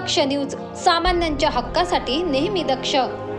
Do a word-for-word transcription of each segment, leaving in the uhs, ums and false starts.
दक्ष news, सामान्यांच्या हक्कासाठी नेहमी दक्ष।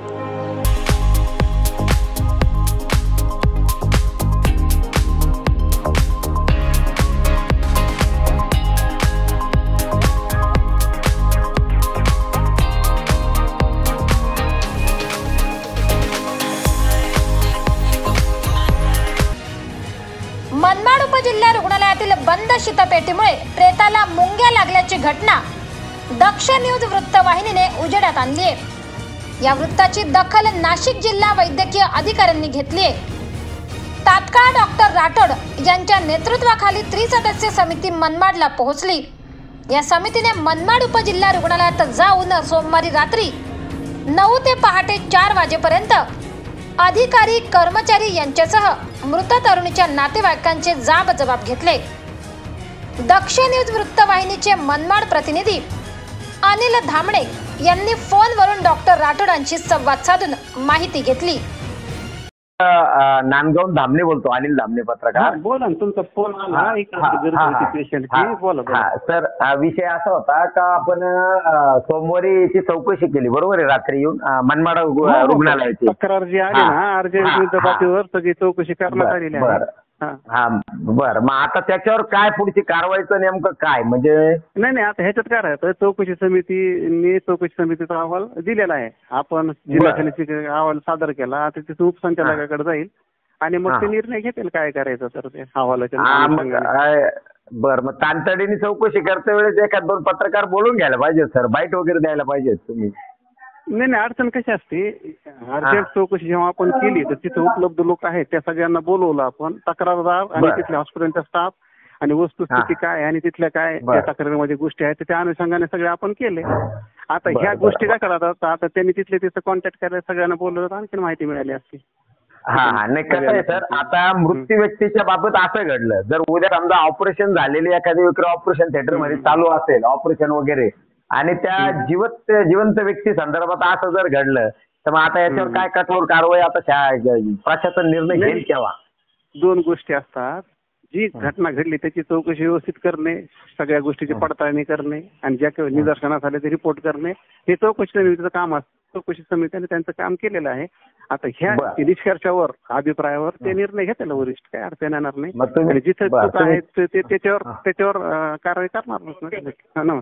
मनमाड उपजिल्हा रुग्णालयातील बंद शीतपेटीमुळे प्रेताला मुंग्या लागल्याची घटना दक्ष न्यूज वृत्तवाहिनीने उजेडात आणली आहे। या वृत्ताची दखल नाशिक जिल्हा वैद्यकीय अधिकाऱ्यांनी घेतली आहे। तात्काळ डॉक्टर राठोड यांच्या नेतृत्वाखाली त्रिसदस्य समिती मनमाडला पोहोचली। या समितीने मनमाड उपजिल्हा रुग्णालयात जाऊन सोमवारी रात्री नऊ ते पहाटे चार वाजेपर्यंत अधिकारी कर्मचारी यांच्यासह मृत तरुणीच्या नातेवाईकांचे जाब जबाब घेतले। दक्ष न्यूज वृत्तवाहिनीचे मनमाड प्रतिनिधी अनिल धामणे यांनी फोनवरून डॉक्टर राठोडांशी संवाद साधून माहिती घेतली। नांदगाव धामणे बोलतो, अनिल धामणे पत्रकार। बोला ना, तुमचा फोन आला एक पेशंटची, बोला बोला। सर, विषय असा होता का आपण सोमवारी ची चौकशी केली, बरोबर आहे, रात्री येऊन मनमाड रुग्णालयाची तक्रार जी आली ना अर्जंट बाबतीवर सगळी चौकशी करण्यात आलेली आहे। हा बर, मग आता त्याच्यावर काय पुढची कारवाईचं नेमकं काय? म्हणजे नाही नाही आता ह्याच्यात काय राहतं, चौकशी समितीने चौकशी समितीचा अहवाल दिलेला आहे। आपण जिल्हाधिकारी अहवाल सादर केला, आता तिथे उपसंचालकाकडे जाईल आणि मग ते निर्णय घेतील काय करायचं तर ते अहवालाच्या। बर, मग तांतडीने चौकशी करते वेळेस एखाद दोन पत्रकार बोलून घ्यायला पाहिजे सर, बाईट वगैरे द्यायला पाहिजे तुम्ही। नाही नाही अडचण कशी असते, अर्जंट चौकशी जेव्हा आपण केली तर तिथे उपलब्ध लोक आहेत त्या सगळ्यांना बोलवलं आपण, तक्रारदार आणि तिथल्या हॉस्पिटलचा स्टाफ आणि वस्तुस्थिती काय आणि तिथल्या काय त्या तक्रारीमध्ये गोष्टी आहेत त्या अनुषंगाने सगळे आपण केले। आता ह्या गोष्टी काय करतात, आता त्यांनी तिथले तिथं कॉन्टॅक्ट करायला सगळ्यांना बोलवलं तर आणखी माहिती मिळाली असती। हा हा नाही, कसं आहे सर, आता मृत्यू व्यक्तीच्या बाबत असं घडलं, जर उद्या समजा ऑपरेशन झालेली एखादी व्यक्ती ऑपरेशन थिएटर मध्ये चालू असेल ऑपरेशन वगैरे आणि त्या जिवंत जिवंत व्यक्ती संदर्भात असं जर घडलं तर मग आता याच्यावर काय कठोर कारवाई आता प्रशासन निर्णय घेईल केव्हा? दोन गोष्टी असतात, जी घटना घडली त्याची चौकशी व्यवस्थित करणे, सगळ्या गोष्टीची पडताळणी करणे आणि ज्या निदर्शनास आले ते रिपोर्ट करणे, हे चौकशी समितीचं काम असतं। चौकशी समितीने त्यांचं काम केलेलं आहे। आता ह्या निष्कर्षावर अभिप्रायावर ते निर्णय घेतील वरिष्ठ, काय अडचण येणार नाही आणि जिथे चूक आहे ते त्याच्यावर त्याच्यावर कारवाई करणार।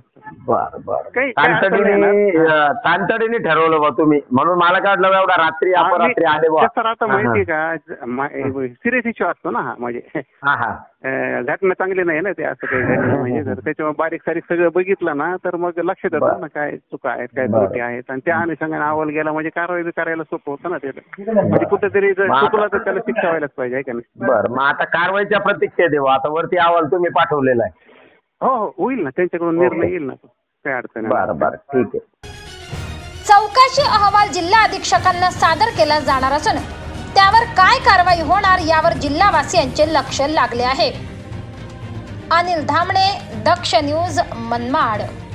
तांतडीने ठरवलं बा तुम्ही, म्हणून मला काय वाटलं एवढा रात्री अपरात्री आले बा। सर आता माहिती का, सिरियस इश्यू असतो ना हा, म्हणजे घटना चांगली नाही ना ते असं काही घडलं म्हणजे जर त्याच्यावर बारीक सारीक सगळं बघितलं ना तर मग लक्षात येतं ना काय चुका आहेत काय त्रुटी आहेत आणि त्या अनुषंगाने अहवाल गेला म्हणजे कारवाई करायला सोपं होतं ना ते, म्हणजे कुठेतरी जर चुकला तर त्याला शिक्षा व्हायलाच पाहिजे का नाही? बरं, मग आता कारवाईच्या प्रतीक्षेत देऊ, आता वरती अहवाल तुम्ही पाठवलेला आहे? हो हो होईल ना, त्यांच्याकडून निर्णय येईल ना, काय अडचण नाही। बरं बरं ठीक आहे। चौकशी अहवाल जिल्हा अधीक्षकांना सादर केला जाणार असून त्यावर काय कारवाई होणार यावर जिल्हावासियांचे लक्ष लागले आहे। अनिल धामणे, दक्ष न्यूज, मनमाड।